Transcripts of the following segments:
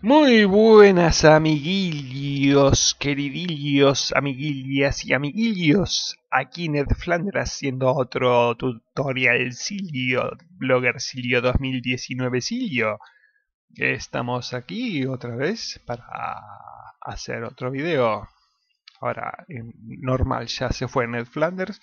Muy buenas amiguillos, queridillos, amiguillas y amiguillos. Aquí Ned Flanders haciendo otro tutorial Blogger Silio 2019 Silio. Estamos aquí otra vez para hacer otro video. Ahora, normal, ya se fue Ned Flanders.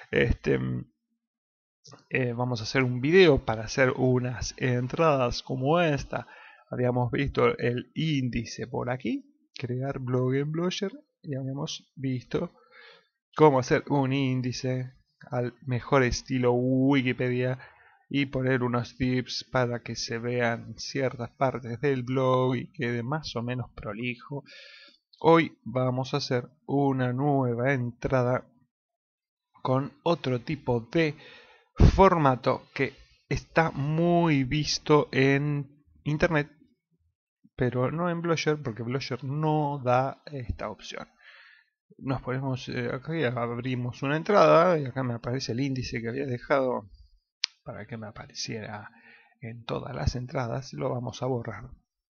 Vamos a hacer un video para hacer unas entradas como esta. Habíamos visto el índice por aquí, crear blog en Blogger, y habíamos visto cómo hacer un índice al mejor estilo Wikipedia y poner unos tips para que se vean ciertas partes del blog y quede más o menos prolijo. Hoy vamos a hacer una nueva entrada con otro tipo de formato que está muy visto en internet, pero no en Blogger, porque Blogger no da esta opción. Nos ponemos acá y abrimos una entrada y acá me aparece el índice que había dejado para que me apareciera en todas las entradas. Lo vamos a borrar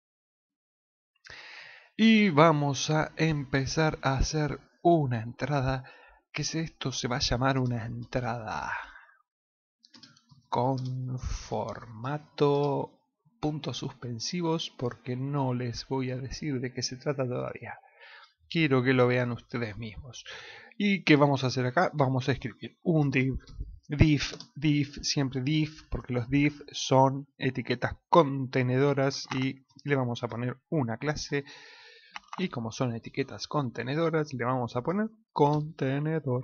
y vamos a empezar a hacer una entrada que esto se va a llamar una entrada con formato puntos suspensivos, porque no les voy a decir de qué se trata todavía. Quiero que lo vean ustedes mismos. ¿Y qué vamos a hacer acá? Vamos a escribir un div, siempre div, porque los div son etiquetas contenedoras y le vamos a poner una clase. Y como son etiquetas contenedoras, le vamos a poner contenedor.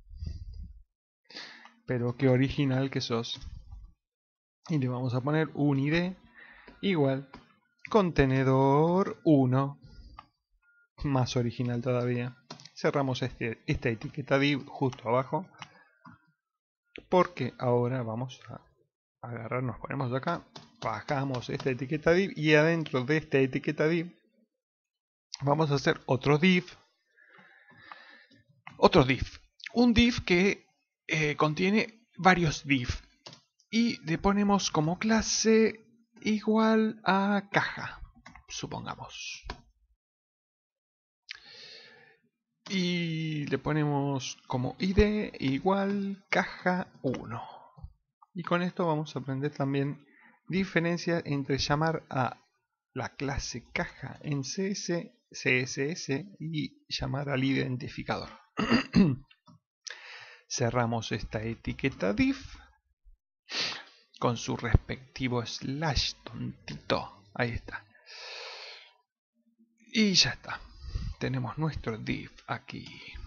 Pero qué original que sos. Y le vamos a poner un id igual contenedor 1, más original todavía. Cerramos esta etiqueta div justo abajo, porque ahora vamos a agarrar, nos ponemos acá, bajamos esta etiqueta div y adentro de esta etiqueta div vamos a hacer otro div, un div que contiene varios div y le ponemos como clase igual a caja, supongamos. Y le ponemos como id igual caja 1. Y con esto vamos a aprender también diferencia entre llamar a la clase caja en CSS y llamar al identificador. Cerramos esta etiqueta div con su respectivo slash tontito. Ahí está. Y ya está. Tenemos nuestro div aquí.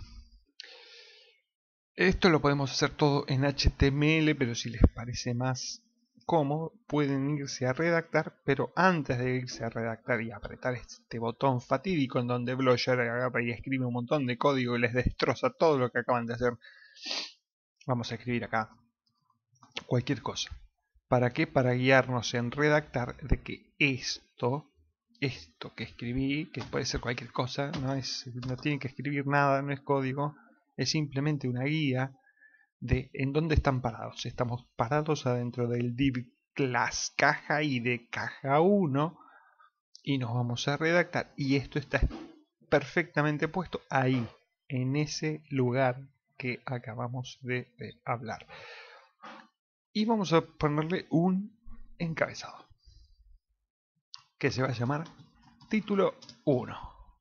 Esto lo podemos hacer todo en HTML, pero si les parece más cómodo, pueden irse a redactar, pero antes de irse a redactar y apretar este botón fatídico en donde Blogger agarra y escribe un montón de código y les destroza todo lo que acaban de hacer, vamos a escribir acá cualquier cosa. ¿Para qué? Para guiarnos en redactar de que esto que escribí, que puede ser cualquier cosa, no tienen que escribir nada, no es código, es simplemente una guía de en dónde están parados. Estamos parados adentro del div class caja y de caja 1 y nos vamos a redactar, y esto está perfectamente puesto ahí, en ese lugar que acabamos de hablar. Y vamos a ponerle un encabezado que se va a llamar título 1.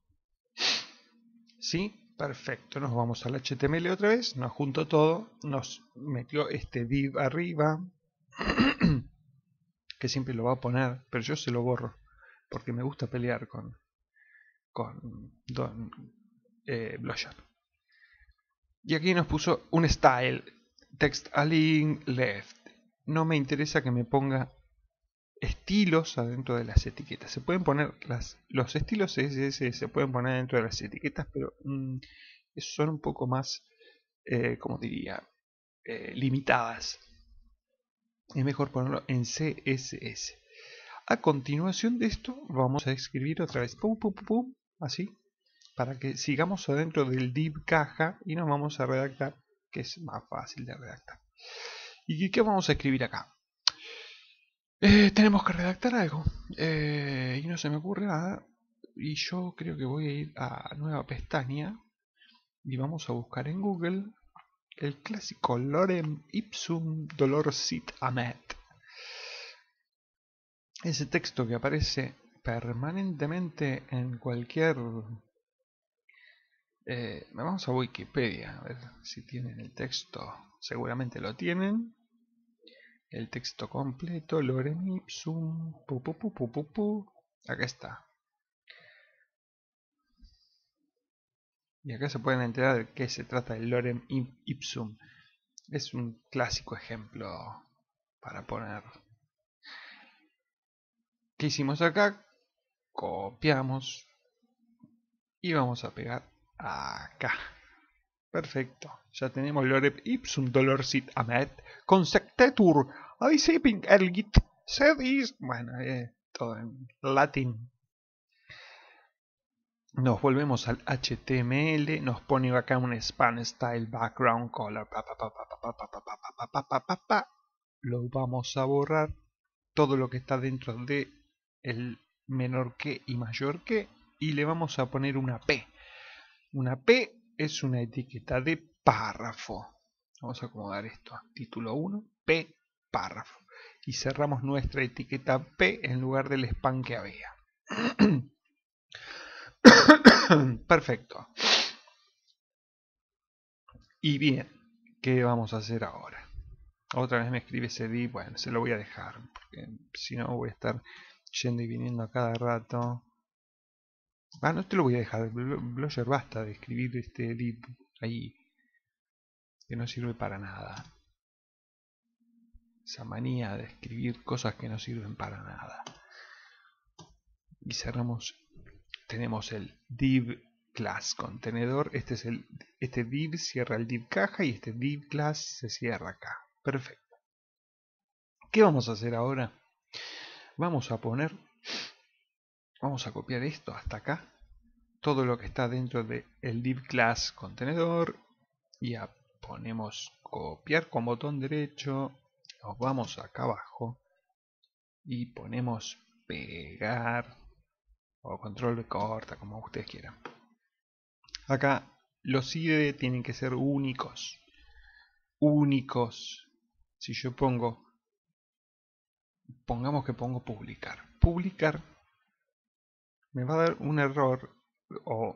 ¿Sí? Perfecto. Nos vamos al HTML otra vez, nos juntó todo, nos metió este div arriba, que siempre lo va a poner, pero yo se lo borro, porque me gusta pelear con Blogger. Y aquí nos puso un style, text align left. No me interesa que me ponga estilos adentro de las etiquetas. Se pueden poner los estilos CSS, se pueden poner dentro de las etiquetas, pero son un poco más, como diría, limitadas. Es mejor ponerlo en CSS. A continuación de esto vamos a escribir otra vez pum, pum, pum, pum, así, para que sigamos adentro del div caja y nos vamos a redactar, que es más fácil de redactar. ¿Y qué vamos a escribir acá? Tenemos que redactar algo. Y no se me ocurre nada. Y yo creo que voy a ir a nueva pestaña. Y vamos a buscar en Google el clásico Lorem Ipsum Dolor Sit Amet. Ese texto que aparece permanentemente en cualquier... vamos a Wikipedia a ver si tienen el texto. Seguramente lo tienen. El texto completo, Lorem Ipsum. Acá está. Y acá se pueden enterar de qué se trata el Lorem Ipsum. Es un clásico ejemplo para poner. ¿Qué hicimos acá? Copiamos y vamos a pegar acá. Perfecto. Ya tenemos Lorem Ipsum Dolor Sit Amet Consectetur Adiciping Ergit Sedis. Bueno, todo en latín. Nos volvemos al HTML, nos pone acá un span style background color. Lo vamos a borrar todo lo que está dentro de el menor que y mayor que, y le vamos a poner una P. Una P es una etiqueta de párrafo. Vamos a acomodar esto. Título 1, P, párrafo. Y cerramos nuestra etiqueta P en lugar del span que había. Perfecto. Y bien, ¿qué vamos a hacer ahora? Otra vez me escribe ese div, bueno, se lo voy a dejar, porque si no voy a estar yendo y viniendo a cada rato. No te lo voy a dejar, Blogger, basta de escribir este div ahí, que no sirve para nada. Esa manía de escribir cosas que no sirven para nada. Y cerramos, tenemos el div class contenedor, este div cierra el div caja y este div class se cierra acá. Perfecto. ¿Qué vamos a hacer ahora? Vamos a copiar esto hasta acá, todo lo que está dentro del div class contenedor, y ponemos copiar con botón derecho, nos vamos acá abajo y ponemos pegar o control de corta, como ustedes quieran. Acá los ID tienen que ser únicos. Si yo pongamos que pongo publicar, me va a dar un error, o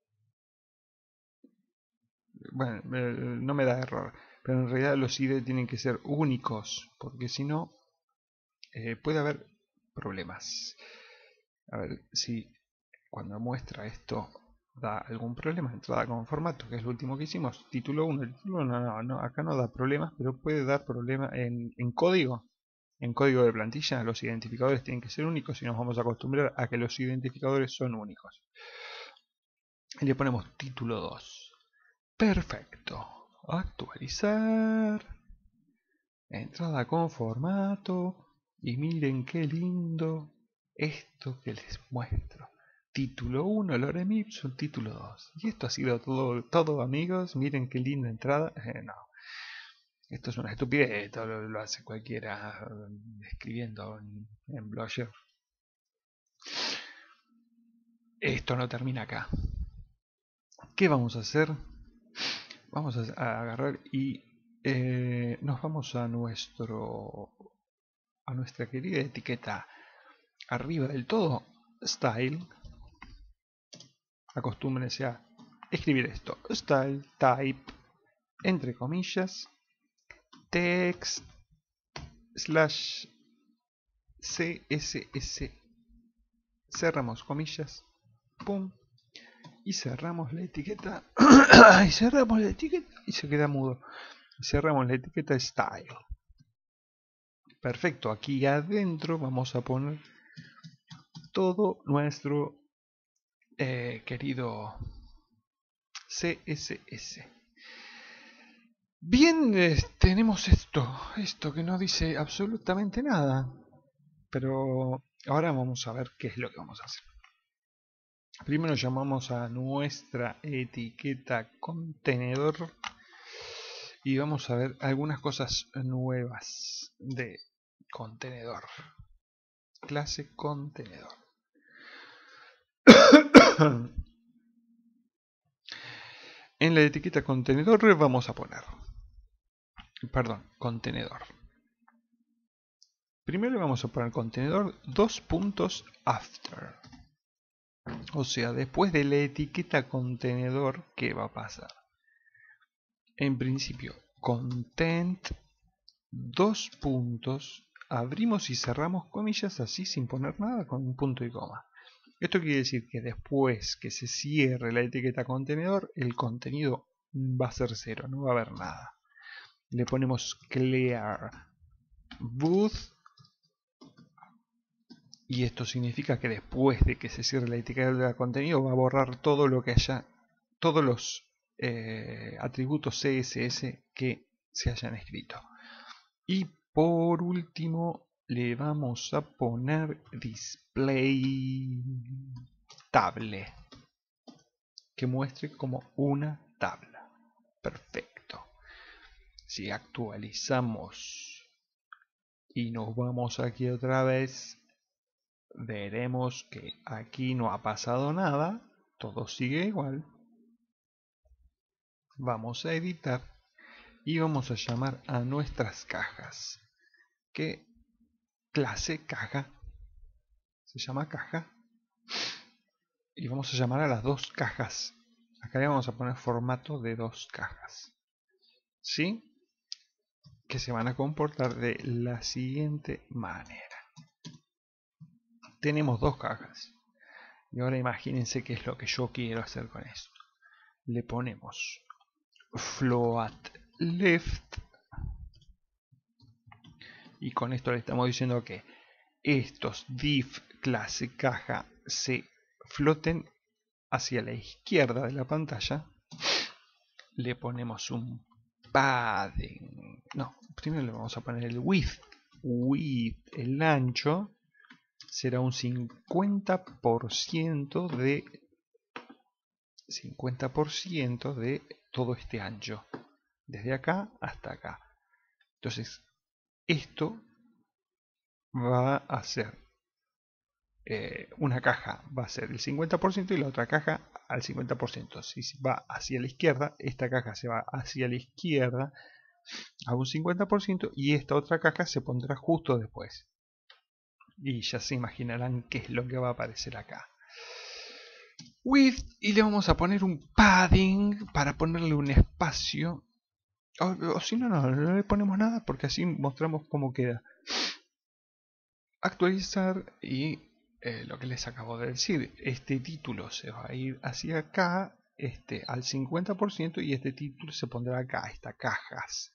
bueno, no me da error, pero en realidad los ID tienen que ser únicos, porque si no puede haber problemas. A ver si cuando muestra esto da algún problema. Entrada con formato, que es lo último que hicimos. Título 1. El título no, acá no da problemas, pero puede dar problemas en código. En código de plantilla los identificadores tienen que ser únicos y nos vamos a acostumbrar a que los identificadores son únicos. Y le ponemos título 2. Perfecto. Actualizar. Entrada con formato. Y miren qué lindo esto que les muestro. Título 1, Lorem Ipsum, título 2. Y esto ha sido todo amigos. Miren qué linda entrada. No. Esto es una estupidez. Esto lo hace cualquiera escribiendo en Blogger. Esto no termina acá. ¿Qué vamos a hacer? Vamos a agarrar y nos vamos a nuestra querida etiqueta arriba del todo, style. Acostúmbrense a escribir esto, style type, entre comillas, text slash css, cerramos comillas, pum, y cerramos la etiqueta y cerramos la etiqueta y se queda mudo, y cerramos la etiqueta style. Perfecto, aquí adentro vamos a poner todo nuestro querido CSS. Bien, tenemos esto que no dice absolutamente nada, pero ahora vamos a ver qué es lo que vamos a hacer. Primero llamamos a nuestra etiqueta contenedor y vamos a ver algunas cosas nuevas de contenedor. Clase contenedor. En la etiqueta contenedor vamos a poner, contenedor. Primero le vamos a poner contenedor 2 puntos after. O sea, después de la etiqueta contenedor, ¿qué va a pasar? En principio, content 2 puntos, abrimos y cerramos comillas así sin poner nada con un punto y coma. Esto quiere decir que después que se cierre la etiqueta contenedor, el contenido va a ser cero, no va a haber nada. Le ponemos clear both y esto significa que después de que se cierre la etiqueta de contenido va a borrar todo lo que haya, todos los atributos CSS que se hayan escrito. Y por último le vamos a poner display table, que muestre como una tabla. Perfecto. Si actualizamos y nos vamos aquí otra vez, veremos que aquí no ha pasado nada, todo sigue igual. Vamos a editar y vamos a llamar a nuestras cajas. ¿Qué clase caja? Se llama caja. Y vamos a llamar a las dos cajas. Acá le vamos a poner formato de 2 cajas. ¿Sí? Que se van a comportar de la siguiente manera. Tenemos 2 cajas. Y ahora imagínense qué es lo que yo quiero hacer con esto. Le ponemos float left. Y con esto le estamos diciendo que estos div clase caja se floten hacia la izquierda de la pantalla. Le ponemos un padding. No, primero le vamos a poner el width. El ancho será un 50% de todo este ancho, desde acá hasta acá. Entonces esto va a ser una caja va a ser el 50% y la otra caja al 50%. Si va hacia la izquierda, esta caja se va hacia la izquierda a un 50% y esta otra caja se pondrá justo después. Y ya se imaginarán qué es lo que va a aparecer acá. Width, y le vamos a poner un padding para ponerle un espacio. O si no, no le ponemos nada porque así mostramos cómo queda. Actualizar y lo que les acabo de decir. Este título se va a ir hacia acá al 50% y este título se pondrá acá, estas cajas.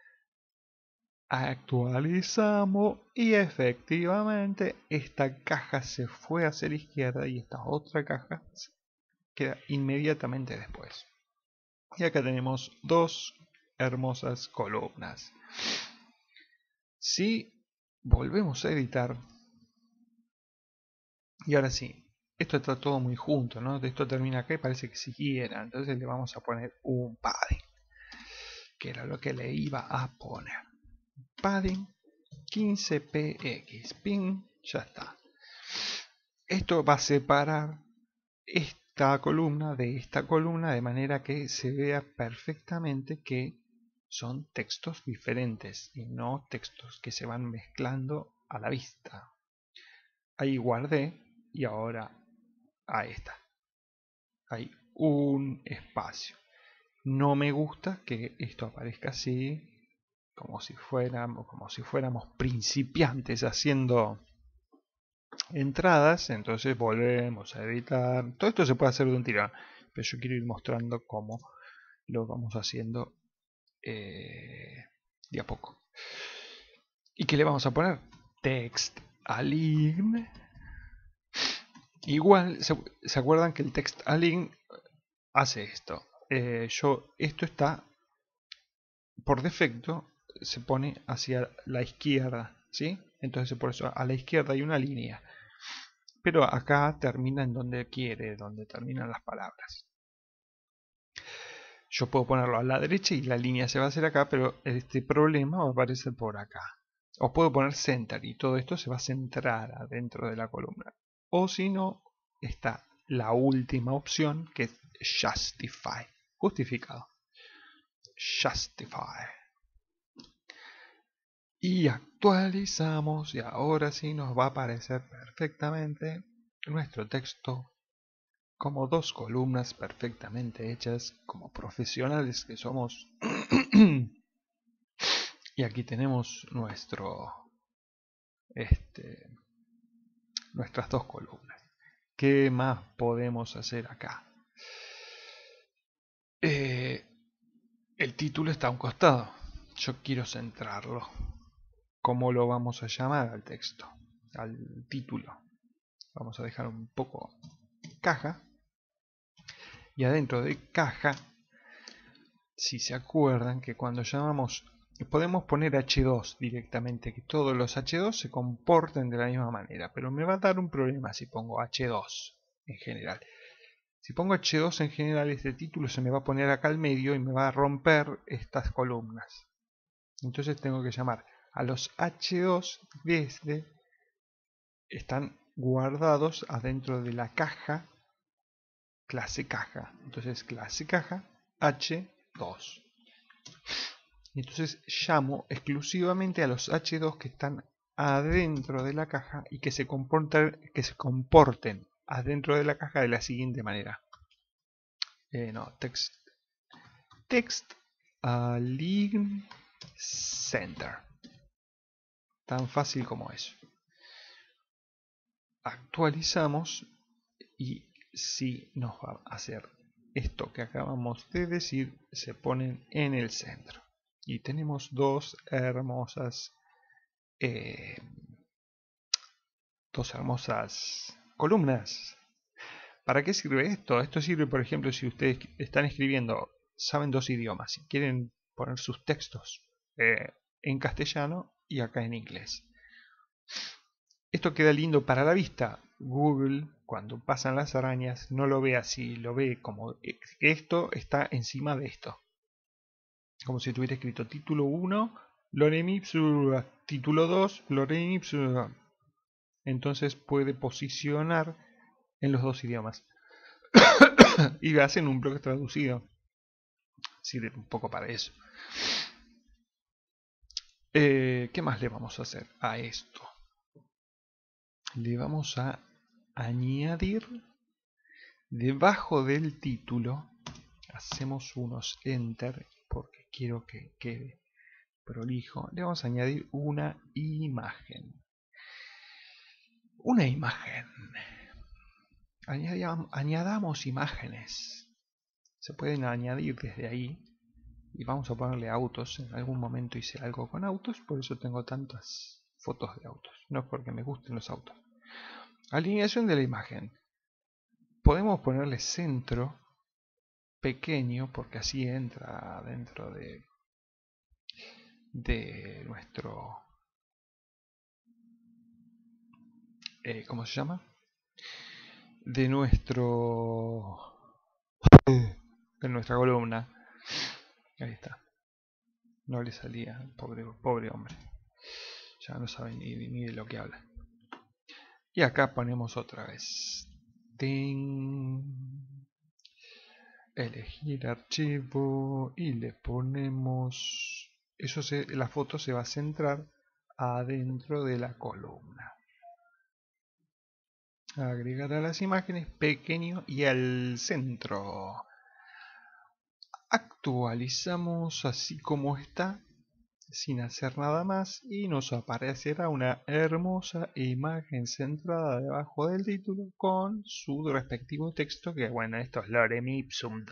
Actualizamos y efectivamente esta caja se fue hacia la izquierda y esta otra caja queda inmediatamente después. Y acá tenemos 2 hermosas columnas. Si volvemos a editar, y ahora sí, esto está todo muy junto, ¿no? Esto termina acá y parece que siguiera, entonces le vamos a poner un padding, que era lo que le iba a poner. Padding 15px, pin, ya está. Esto va a separar esta columna de esta columna de manera que se vea perfectamente que son textos diferentes y no textos que se van mezclando a la vista. Ahí guardé y ahora ahí está. Hay un espacio. No me gusta que esto aparezca así, como si fuéramos principiantes haciendo entradas. Entonces volvemos a editar. Todo esto se puede hacer de un tirón, pero yo quiero ir mostrando cómo lo vamos haciendo de a poco. ¿Y qué le vamos a poner? Text align. Igual, ¿se acuerdan que el text align hace esto? Esto está por defecto, se pone hacia la izquierda, ¿sí? Entonces por eso a la izquierda hay una línea, pero acá termina en donde quiere, donde terminan las palabras. Yo puedo ponerlo a la derecha y la línea se va a hacer acá, pero este problema va a aparecer por acá. O puedo poner center y todo esto se va a centrar adentro de la columna. O si no, está la última opción que es justify. Justificado. Justify. Y actualizamos y ahora sí nos va a aparecer perfectamente nuestro texto como dos columnas perfectamente hechas como profesionales que somos. Y aquí tenemos nuestras dos columnas. ¿Qué más podemos hacer acá? El título está a un costado. Yo quiero centrarlo. ¿Cómo lo vamos a llamar al texto? Al título. Vamos a dejar un poco caja. Y adentro de caja, si se acuerdan que cuando llamamos, podemos poner H2 directamente, que todos los H2 se comporten de la misma manera, pero me va a dar un problema si pongo H2 en general. Si pongo H2 en general, este título se me va a poner acá al medio y me va a romper estas columnas. Entonces tengo que llamar a los H2 desde, están guardados adentro de la caja, clase caja. Entonces clase caja H2. Entonces llamo exclusivamente a los H2 que están adentro de la caja y que se comporten adentro de la caja de la siguiente manera. Text align center. Tan fácil como eso. Actualizamos y si nos va a hacer esto que acabamos de decir, se ponen en el centro. Y tenemos dos hermosas columnas. ¿Para qué sirve esto? Esto sirve, por ejemplo, si ustedes están escribiendo, saben dos idiomas y quieren poner sus textos en castellano y acá en inglés. Esto queda lindo para la vista. Google, cuando pasan las arañas, no lo ve así, lo ve como que esto está encima de esto. Como si tuviera escrito título 1, Lorem Ipsum, título 2, Lorem Ipsum. Entonces puede posicionar en los dos idiomas. Y hacen un bloque traducido. Sirve un poco para eso. ¿Qué más le vamos a hacer a esto? Le vamos a añadir debajo del título. Hacemos unos enter porque quiero que quede prolijo. Le vamos a añadir una imagen. Una imagen. Añadamos imágenes. Se pueden añadir desde ahí. Y vamos a ponerle autos. En algún momento hice algo con autos, por eso tengo tantas fotos de autos. No es porque me gusten los autos. Alineación de la imagen. Podemos ponerle centro pequeño, porque así entra dentro de nuestro... ¿cómo se llama? De nuestra columna. Ahí está. No le salía, pobre hombre. Ya no sabe ni de lo que habla. Y acá ponemos otra vez. Elegir archivo y le ponemos. La foto se va a centrar adentro de la columna. Agregar a las imágenes pequeño y al centro. Actualizamos así como está, sin hacer nada más, y nos aparecerá una hermosa imagen centrada debajo del título con su respectivo texto, que bueno, esto es Lorem Ipsum,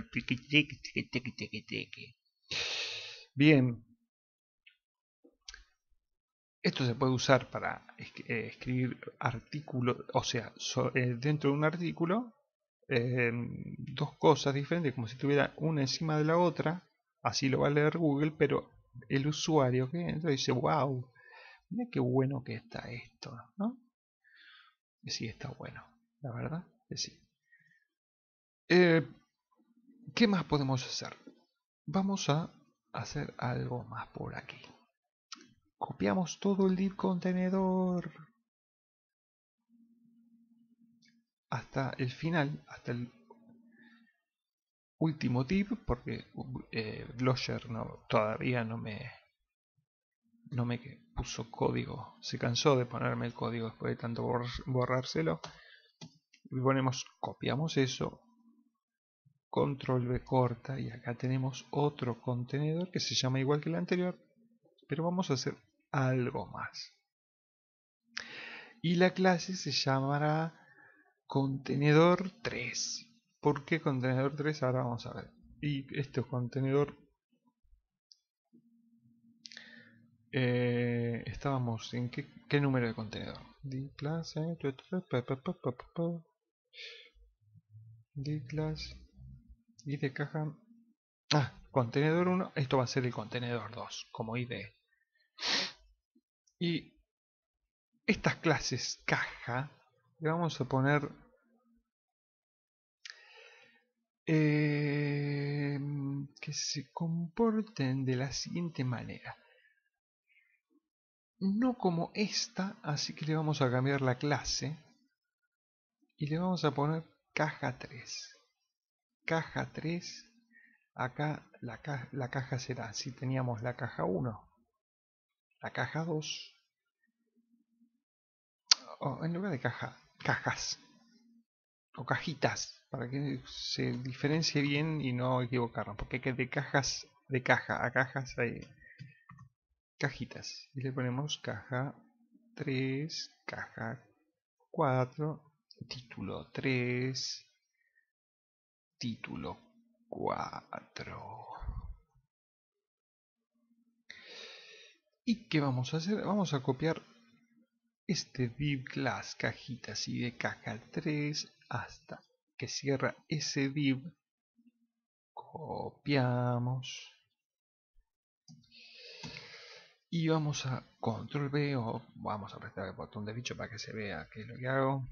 bien. Esto se puede usar para escribir artículos, o sea, dentro de un artículo, dos cosas diferentes, como si tuviera una encima de la otra. Así lo va a leer Google, pero el usuario que entra dice, wow, mira qué bueno que está esto, ¿no? Y sí, está bueno, la verdad que sí. ¿Qué más podemos hacer? Vamos a hacer algo más por aquí. copiamos todo el div contenedor hasta el final, hasta el último div, porque Blogger todavía no me puso código, se cansó de ponerme el código después de tanto borrárselo. Y copiamos eso, control V corta, y acá tenemos otro contenedor que se llama igual que el anterior, pero vamos a hacer algo más. Y la clase se llamará contenedor 3. ¿Por qué contenedor 3? Ahora vamos a ver. Y este contenedor, estábamos en qué número de contenedor. D class, D class y de caja. Contenedor 1, esto va a ser el contenedor 2 como ID. Y estas clases caja le vamos a poner que se comporten de la siguiente manera. No como esta, así que le vamos a cambiar la clase y le vamos a poner caja 3. Caja 3, acá la caja será, si teníamos la caja 1, la caja 2, o en lugar de cajas o cajitas, para que se diferencie bien y no equivocarnos, porque de cajas, de caja a cajas hay cajitas, y le ponemos caja 3, caja 4, título 3, título 4. ¿Y qué vamos a hacer? Vamos a copiar este div class cajitas y de caja 3 hasta que cierra ese div. Copiamos y vamos a control V, o vamos a apretar el botón derecho para que se vea qué es lo que hago.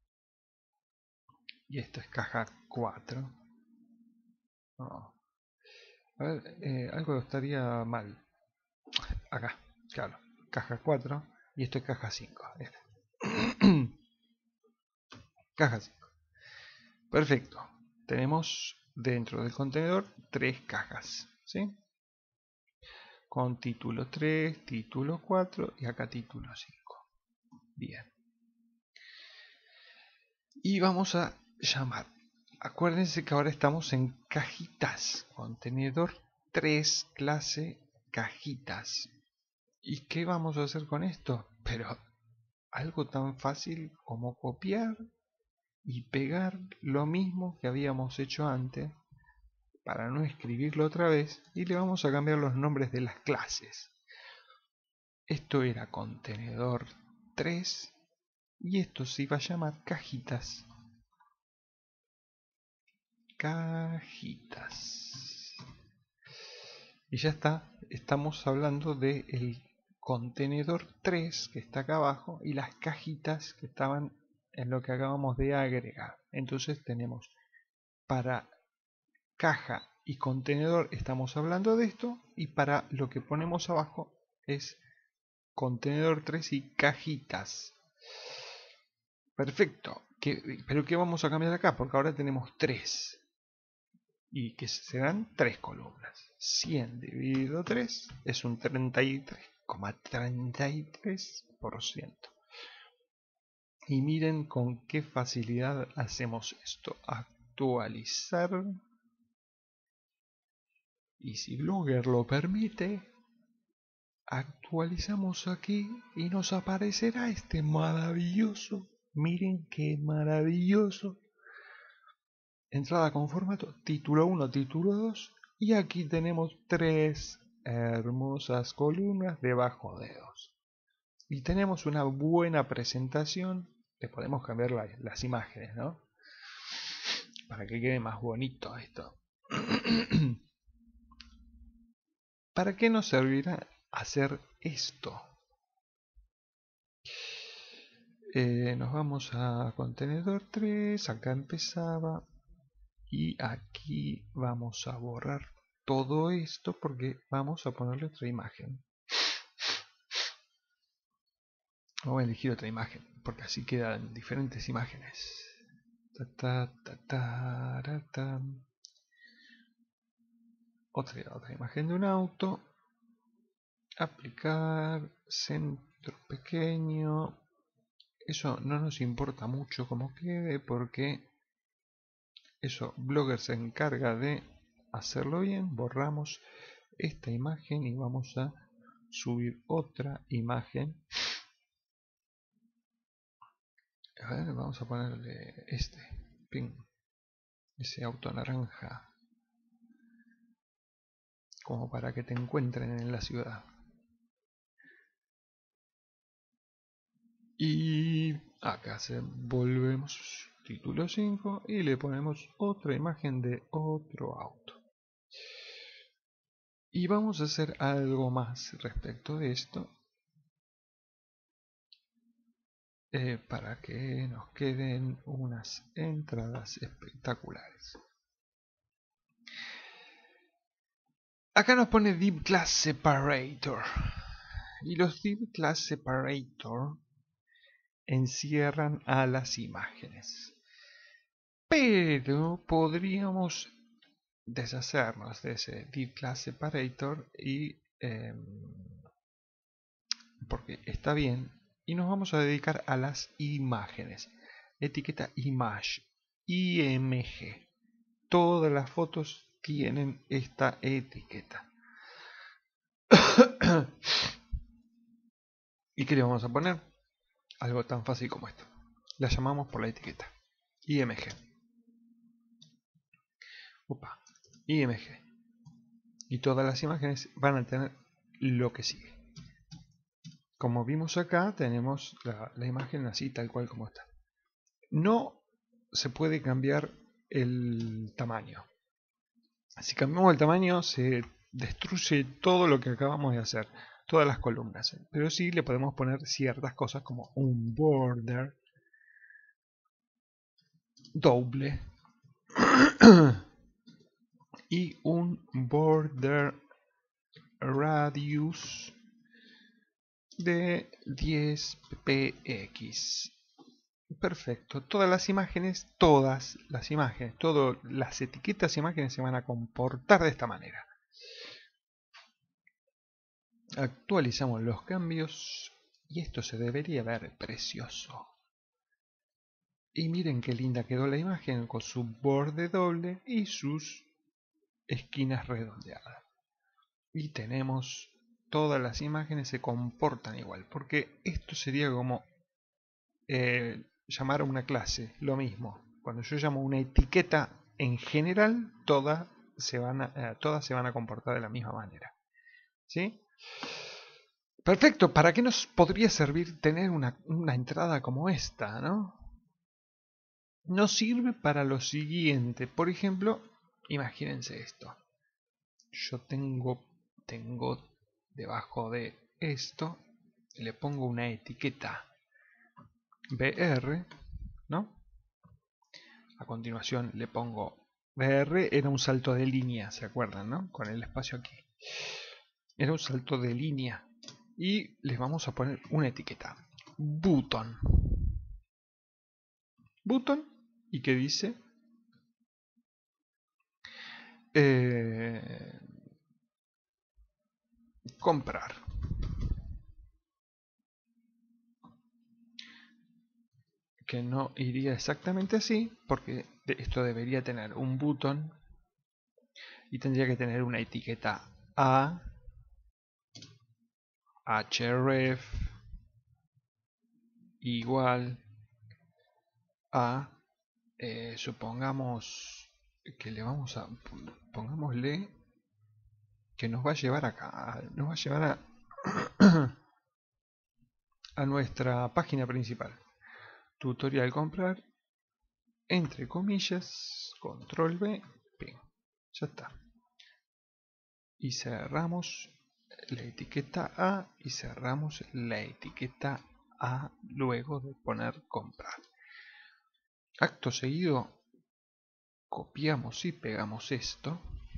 Y esto es caja 4. No. A ver, algo estaría mal acá, claro, caja 4 y esto es caja 5. Caja 5. Perfecto. Tenemos dentro del contenedor 3 cajas, ¿sí? Con título 3, título 4 y acá título 5. Bien. Y vamos a llamar. Acuérdense que ahora estamos en cajitas. Contenedor 3, clase cajitas. ¿Y qué vamos a hacer con esto? Pero algo tan fácil como copiar y pegar lo mismo que habíamos hecho antes para no escribirlo otra vez, y le vamos a cambiar los nombres de las clases. Esto era contenedor 3 y esto se iba a llamar cajitas. Cajitas. Y ya está, estamos hablando del contenedor 3 que está acá abajo y las cajitas que estaban en lo que acabamos de agregar. Entonces tenemos para caja y contenedor estamos hablando de esto, y para lo que ponemos abajo es contenedor 3 y cajitas. Perfecto. ¿Pero qué vamos a cambiar acá? Porque ahora tenemos 3 y que serán 3 columnas. 100 dividido 3 es un 33,33%. Y miren con qué facilidad hacemos esto. Actualizar. Y si Blogger lo permite, actualizamos aquí y nos aparecerá este maravilloso. Miren qué maravilloso. Entrada con formato título 1, título 2. Y aquí tenemos 3 hermosas columnas debajo de 2. Y tenemos una buena presentación. Le podemos cambiar las imágenes, ¿no? Para que quede más bonito esto. ¿Para qué nos servirá hacer esto? Nos vamos a contenedor 3, acá empezaba, y aquí vamos a borrar todo esto porque vamos a ponerle otra imagen. Vamos a elegir otra imagen, porque así quedan diferentes imágenes. Otra imagen de un auto. Aplicar, centro pequeño. Eso no nos importa mucho cómo quede, porque eso Blogger se encarga de hacerlo bien. Borramos esta imagen y vamos a subir otra imagen. A ver, vamos a ponerle ese auto naranja, como para que te encuentren en la ciudad. Y acá volvemos título 5 y le ponemos otra imagen de otro auto. Y vamos a hacer algo más respecto de esto, para que nos queden unas entradas espectaculares. Acá nos pone Div Class Separator. Y los Div Class Separator encierran a las imágenes. Pero podríamos deshacernos de ese Div Class Separator y porque está bien, y nos vamos a dedicar a las imágenes. Etiqueta Image, IMG. Todas las fotos tienen esta etiqueta. ¿Y qué le vamos a poner? Algo tan fácil como esto. La llamamos por la etiqueta IMG. IMG. Y todas las imágenes van a tener lo que sigue. Como vimos acá, tenemos la imagen así, tal cual como está. No se puede cambiar el tamaño. Si cambiamos el tamaño, se destruye todo lo que acabamos de hacer, todas las columnas. Pero sí le podemos poner ciertas cosas como un border doble y un border radius de 10 px. Perfecto. Todas las imágenes, todas las etiquetas imágenes se van a comportar de esta manera. Actualizamos los cambios y esto se debería ver precioso. Y miren qué linda quedó la imagen con su borde doble y sus esquinas redondeadas. Y tenemos todas las imágenes se comportan igual, porque esto sería como llamar a una clase, lo mismo. Cuando yo llamo una etiqueta en general, todas se van a comportar de la misma manera. ¿Sí? Perfecto, ¿para qué nos podría servir tener una entrada como esta, no? Nos sirve para lo siguiente. Por ejemplo, imagínense esto. Yo tengo debajo de esto, le pongo una etiqueta BR, ¿no? A continuación le pongo BR, era un salto de línea, ¿se acuerdan, no? Con el espacio aquí. Era un salto de línea. Y les vamos a poner una etiqueta. Button. Button. ¿Y qué dice? Comprar. Que no iría exactamente así, porque esto debería tener un button y tendría que tener una etiqueta A, href igual a, supongamos que le vamos a, pongámosle que nos va a llevar acá, nos va a llevar a nuestra página principal. Tutorial comprar, entre comillas, control B, pin. Ya está. Y cerramos la etiqueta A y cerramos la etiqueta A luego de poner comprar. Acto seguido copiamos y pegamos esto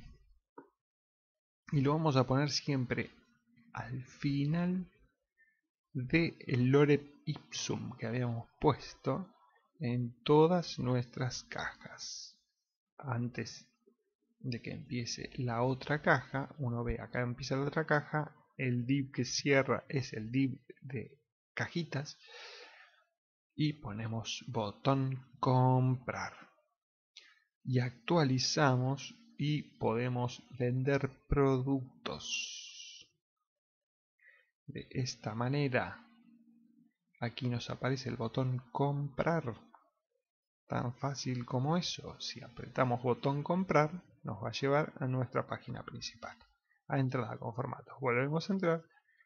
y lo vamos a poner siempre al final del lore ipsum que habíamos puesto en todas nuestras cajas. Antes de que empiece la otra caja, uno ve acá empieza la otra caja, el div que cierra es el div de cajitas y ponemos botón comprar y actualizamos y podemos vender productos. De esta manera aquí nos aparece el botón comprar, tan fácil como eso. Si apretamos botón comprar nos va a llevar a nuestra página principal, a entrada con formatos. Volvemos a entrar.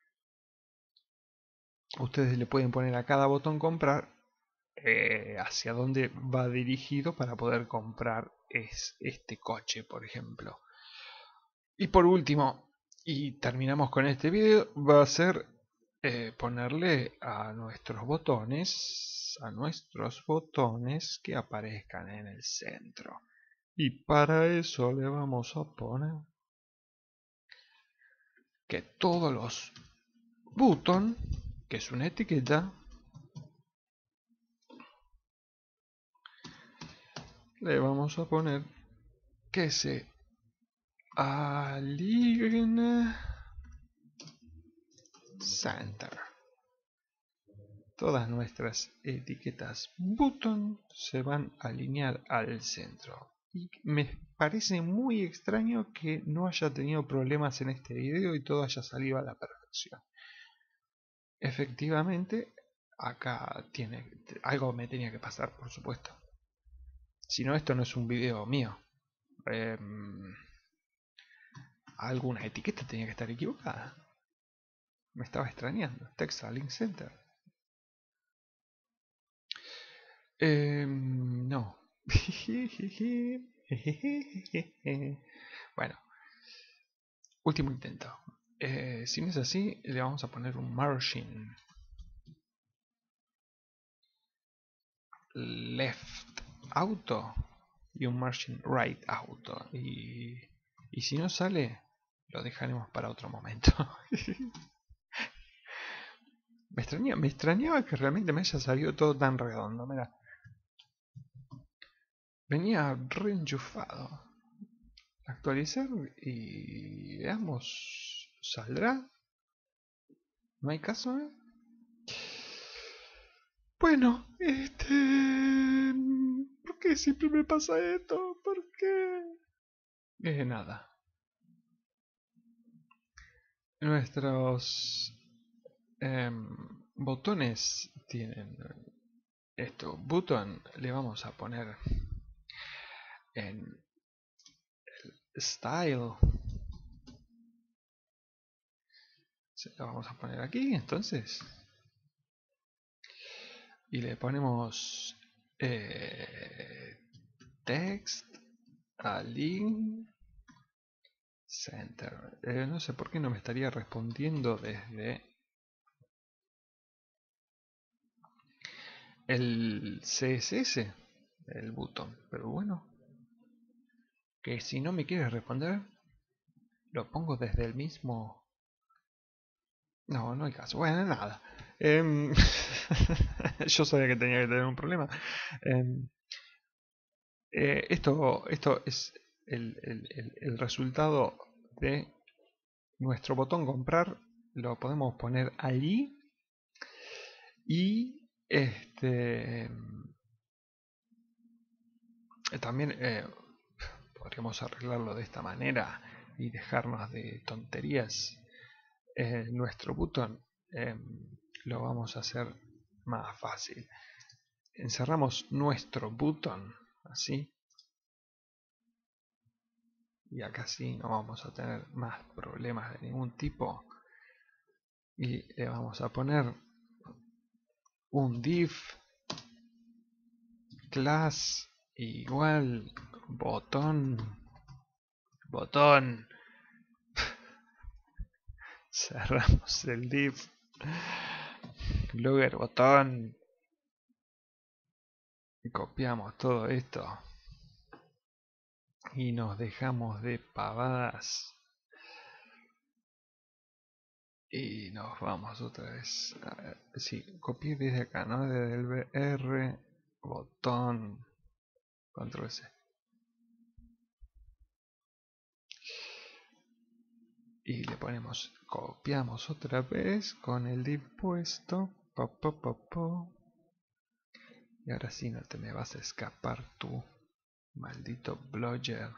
Ustedes le pueden poner a cada botón comprar hacia dónde va dirigido para poder comprar este coche, por ejemplo. Y por último, y terminamos con este video, va a ser ponerle a nuestros botones que aparezcan en el centro. Y para eso le vamos a poner que todos los button, que es una etiqueta, le vamos a poner que se align center. Todas nuestras etiquetas button se van a alinear al centro. Y me parece muy extraño que no haya tenido problemas en este video y todo haya salido a la perfección. Efectivamente, acá algo me tenía que pasar, por supuesto. Si no, esto no es un video mío. Alguna etiqueta tenía que estar equivocada. Me estaba extrañando. Text Align Center. No. Bueno, último intento. Si no es así, le vamos a poner un margin left auto y un margin right auto. Y si no sale, lo dejaremos para otro momento. me extrañaba que realmente me haya salido todo tan redondo. Mira. Venía reenchufado. Actualizar y veamos. ¿Saldrá? ¿No hay caso? Bueno, ¿por qué siempre me pasa esto? ¿Por qué? Nada. Nuestros botones tienen esto. Button le vamos a poner en style. Se lo vamos a poner aquí entonces. Y le ponemos text align center. No sé por qué no me estaría respondiendo desde el CSS el botón, pero bueno, que si no me quiere responder lo pongo desde el mismo. No hay caso. Bueno, nada. Yo sabía que tenía que tener un problema. Esto es el resultado de nuestro botón comprar. Lo podemos poner allí. Y también podríamos arreglarlo de esta manera y dejarnos de tonterías. Nuestro botón lo vamos a hacer más fácil. Encerramos nuestro botón así, y acá sí no vamos a tener más problemas de ningún tipo, y le vamos a poner un div class igual botón cerramos el div logger botón y copiamos todo esto y nos dejamos de pavadas. Y nos vamos otra vez. Sí, copié desde acá, ¿no? Desde el R, botón, control C. Y le ponemos, copiamos otra vez con el div puesto. Y ahora sí no te me vas a escapar tú, maldito blogger.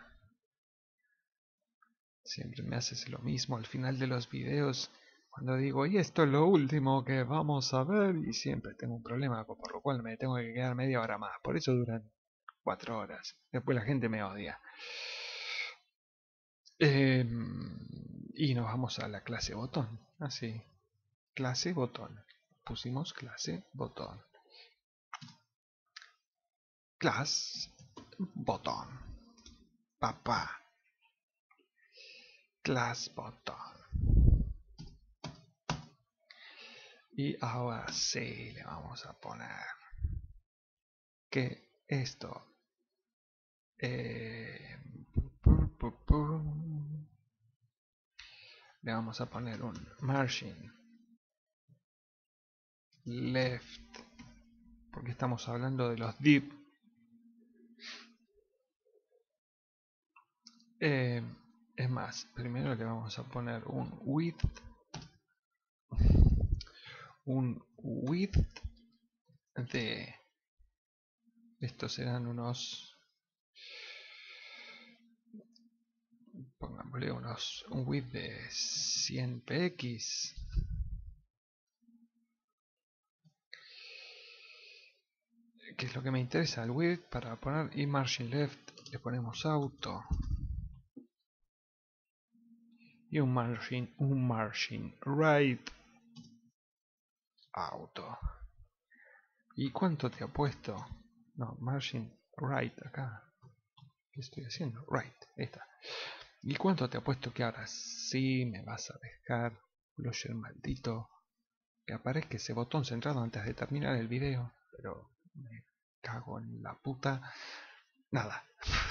Siempre me haces lo mismo al final de los videos. Cuando digo, y esto es lo último que vamos a ver, y siempre tengo un problema, por lo cual me tengo que quedar media hora más. Por eso duran 4 horas. Después la gente me odia. Y nos vamos a la clase botón. Así. Clase botón. Pusimos clase botón. Class botón. Papá. Class botón. Y ahora sí le vamos a poner que esto le vamos a poner un margin left porque estamos hablando de los div. Es más, primero le vamos a poner un width de estos serán unos, pongámosle un width de 100 px. Que es lo que me interesa, el width. Para poner y margin left le ponemos auto y un margin right auto. ¿Y cuánto te ha puesto? No, margin right acá. ¿Qué estoy haciendo? Right, ahí está. ¿Y cuánto te ha puesto que ahora sí me vas a dejar, blogger maldito, que aparezca ese botón centrado antes de terminar el video? Pero me cago en la puta. Nada.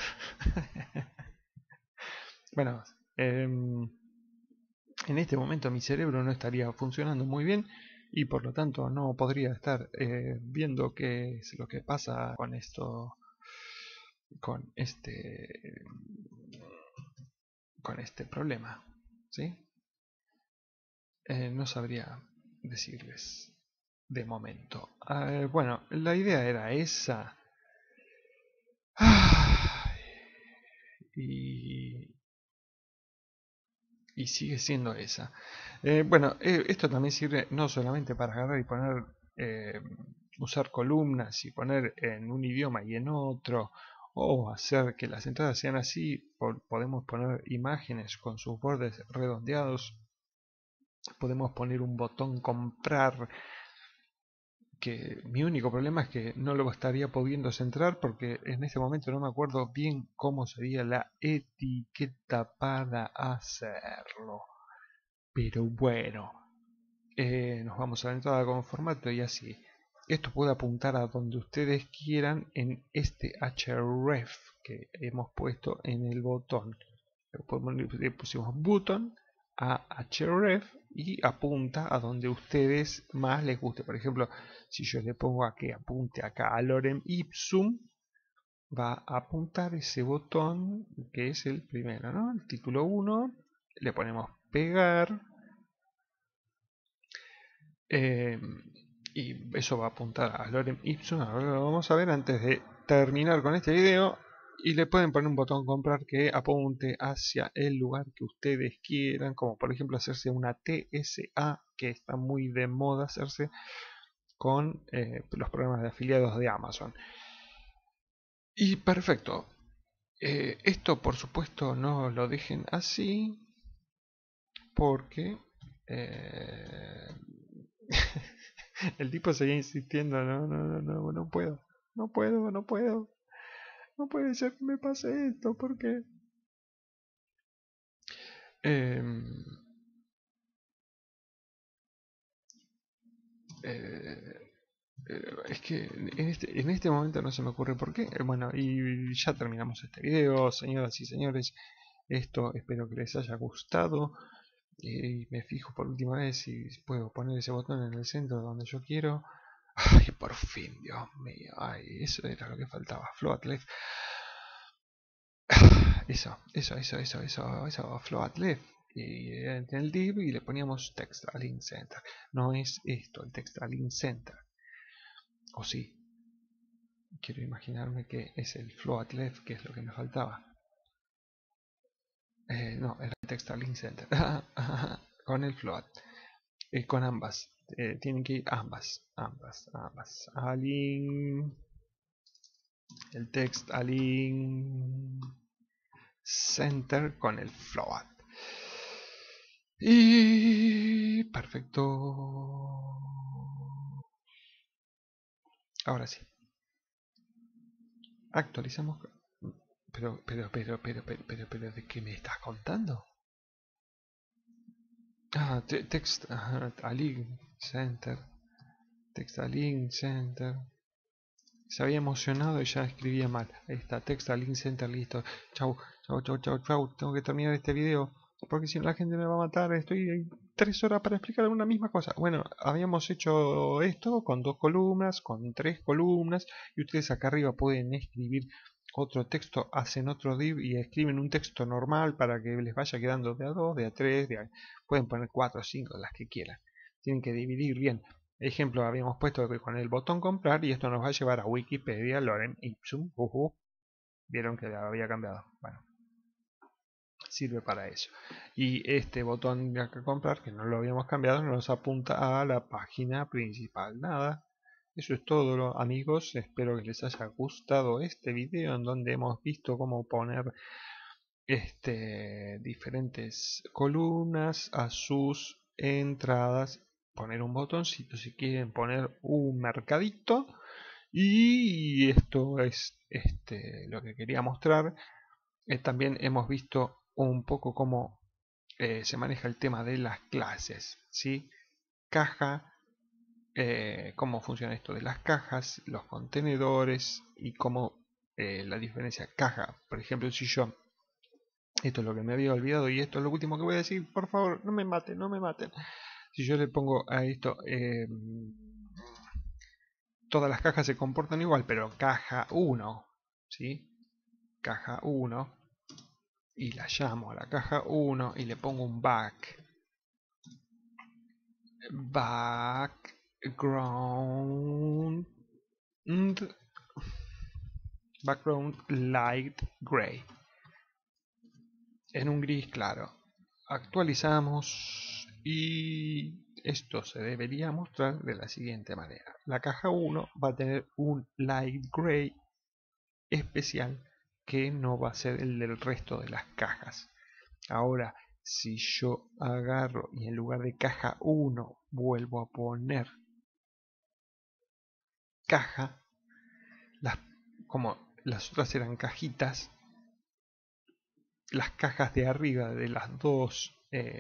Bueno, en este momento mi cerebro no estaría funcionando muy bien y por lo tanto no podría estar viendo qué es lo que pasa con esto, con este problema, ¿sí? No sabría decirles de momento. Bueno, la idea era esa. Y sigue siendo esa. Bueno, esto también sirve no solamente para agarrar y poner, usar columnas y poner en un idioma y en otro, o hacer que las entradas sean así. Podemos poner imágenes con sus bordes redondeados. Podemos poner un botón comprar, que mi único problema es que no lo estaría pudiendo centrar porque en este momento no me acuerdo bien cómo sería la etiqueta para hacerlo. Pero bueno, nos vamos a la entrada con formato y así. Esto puede apuntar a donde ustedes quieran en este href que hemos puesto en el botón. Le pusimos button a href y apunta a donde ustedes más les guste. Por ejemplo, si yo le pongo a que apunte acá a lorem ipsum, va a apuntar ese botón que es el primero, ¿no? El título 1, le ponemos pegar. Y eso va a apuntar a lorem ipsum. Ahora lo vamos a ver antes de terminar con este video. Y le pueden poner un botón comprar que apunte hacia el lugar que ustedes quieran, como por ejemplo hacerse una TSA, que está muy de moda hacerse con los programas de afiliados de Amazon. Y perfecto. Esto por supuesto no lo dejen así porque el tipo seguía insistiendo, no puedo, no puede ser que me pase esto, porque eh, es que en este momento no se me ocurre por qué. Bueno, y ya terminamos este video, señoras y señores. Esto espero que les haya gustado. y me fijo por última vez si puedo poner ese botón en el centro donde yo quiero. Ay, por fin, Dios mío. Ay, eso era lo que faltaba. Float left. Eso, float left. Y en el div y le poníamos text align center. No es esto, el text align center. O sí. Quiero imaginarme que es el float left, que es lo que me faltaba. No, era el text align center. Con el float. Con ambas. Tienen que ir ambas. Align. El text align center con el float. Y perfecto. Ahora sí. Actualizamos. Pero, ¿de qué me estás contando? Ah, text align center. Text align center. Se había emocionado y ya escribía mal. Ahí está, text align center, listo. Chau. Tengo que terminar este video. Porque si no la gente me va a matar. Estoy 3 horas para explicar una misma cosa. Bueno, habíamos hecho esto con 2 columnas, con 3 columnas. Y ustedes acá arriba pueden escribir otro texto, hacen otro div y escriben un texto normal para que les vaya quedando de a 2, de a 3, pueden poner 4 o 5, las que quieran. Tienen que dividir bien. Ejemplo, habíamos puesto con el botón comprar y esto nos va a llevar a Wikipedia, Lorem Ipsum. Vieron que había cambiado. Bueno, sirve para eso. Y este botón de acá comprar, que no lo habíamos cambiado, nos apunta a la página principal. Nada. Eso es todo, amigos. Espero que les haya gustado este video en donde hemos visto cómo poner diferentes columnas a sus entradas, poner un botoncito si quieren poner un mercadito, y esto es lo que quería mostrar. También hemos visto un poco cómo se maneja el tema de las clases, ¿sí? Caja, cómo funciona esto de las cajas, los contenedores y cómo la diferencia caja. Por ejemplo, si yo, esto es lo que me había olvidado y esto es lo último que voy a decir, por favor, no me maten. Si yo le pongo a esto, todas las cajas se comportan igual, pero caja 1, ¿sí? Caja 1, y la llamo a la caja 1 y le pongo un background light gray, en un gris claro. Actualizamos y esto se debería mostrar de la siguiente manera. La caja 1 va a tener un light gray especial que no va a ser el del resto de las cajas. Ahora, si yo agarro y en lugar de caja 1 vuelvo a poner caja, como las otras eran cajitas, las cajas de arriba de las dos,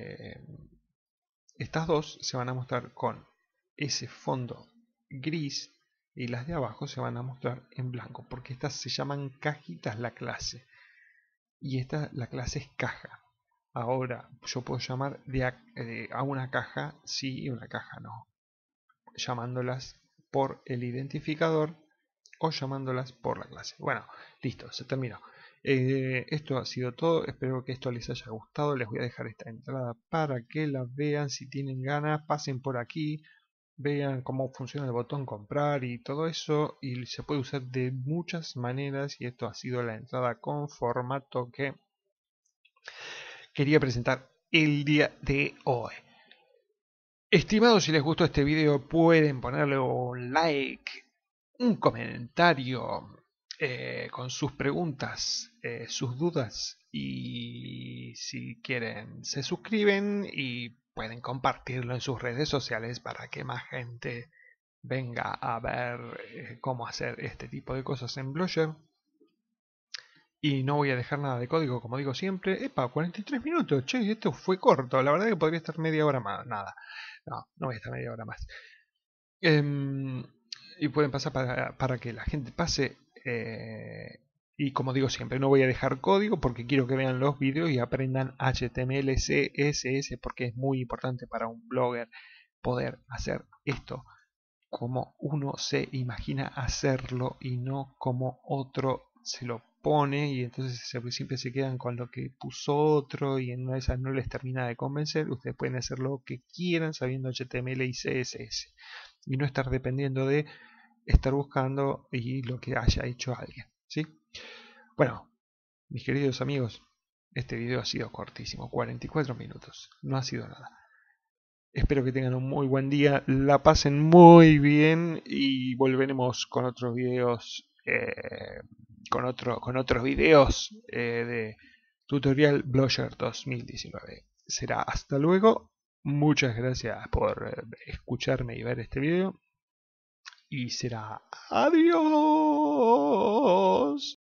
estas dos se van a mostrar con ese fondo gris y las de abajo se van a mostrar en blanco, porque estas se llaman cajitas la clase y esta la clase es caja. Ahora yo puedo llamar a una caja sí y una caja no, llamándolas por el identificador o llamándolas por la clase. Bueno, listo, se terminó. Esto ha sido todo, espero que esto les haya gustado. Les voy a dejar esta entrada para que la vean. Si tienen ganas, pasen por aquí, vean cómo funciona el botón comprar y todo eso, y se puede usar de muchas maneras. Y esto ha sido la entrada con formato que quería presentar el día de hoy. Estimados, si les gustó este video pueden ponerle un like, un comentario con sus preguntas, sus dudas, y si quieren se suscriben y pueden compartirlo en sus redes sociales para que más gente venga a ver cómo hacer este tipo de cosas en Blogger. Y no voy a dejar nada de código, como digo siempre. Epa, 43 minutos, che, esto fue corto. La verdad que podría estar media hora más. Nada, no voy a estar media hora más. Y pueden pasar para que la gente pase Y como digo siempre, no voy a dejar código porque quiero que vean los vídeos y aprendan HTML, CSS, porque es muy importante para un blogger poder hacer esto como uno se imagina hacerlo y no como otro se lo pone, y entonces siempre se quedan con lo que puso otro y en una de esas no les termina de convencer. Ustedes pueden hacer lo que quieran sabiendo HTML y CSS y no estar dependiendo de estar buscando y lo que haya hecho alguien, ¿sí? Bueno, mis queridos amigos, este video ha sido cortísimo, 44 minutos, no ha sido nada. Espero que tengan un muy buen día, la pasen muy bien y volveremos con otros videos, con otros videos de tutorial Blogger 2019. Será hasta luego. Muchas gracias por escucharme y ver este video. Y será adiós.